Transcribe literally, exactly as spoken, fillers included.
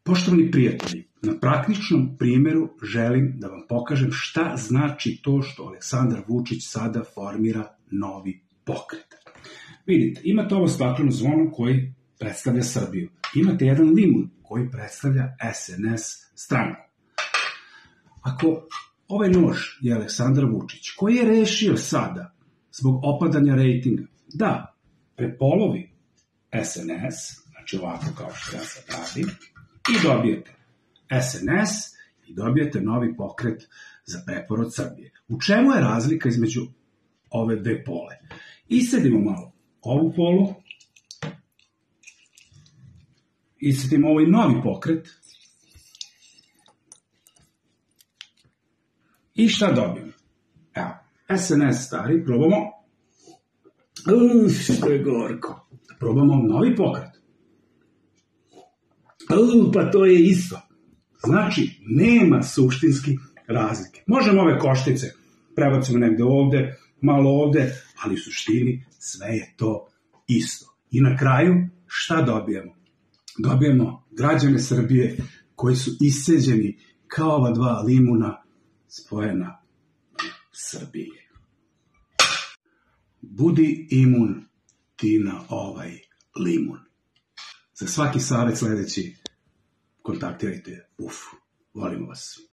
Poštovani prijatelji, na praktičnom primjeru želim da vam pokažem šta znači to što Aleksandar Vučić sada formira novi pokret. Vidite, imate ovo stakleno zvono koji predstavlja Srbiju. Imate jedan limun koji predstavlja S N S stranku. Ako ovaj nož je Aleksandar Vučić, koji je rešio sada, zbog opadanja rejtinga, da prepolovi S N S, znači ovako kao što ja sad radim, i dobijete S N S i dobijete novi pokret za preporod Srbije. U čemu je razlika između ove dve pole? Isedimo malo ovu polu, isedimo ovaj novi pokret i šta dobijemo? Evo, S N S stari, probamo. Uff, što je gorko. Probamo novi pokret. Uff, pa to je isto. Znači, nema suštinski razlike. Možemo ove koštice prebacimo negde ovde, malo ovde, ali u suštini sve je to isto. I na kraju, šta dobijemo? Dobijemo građane Srbije koji su iseđeni kao ova dva limuna spojena Srbije. Budi imun ti na ovaj limun. Za svaki savjet sledeći kontaktirajte U F U. Volimo vas.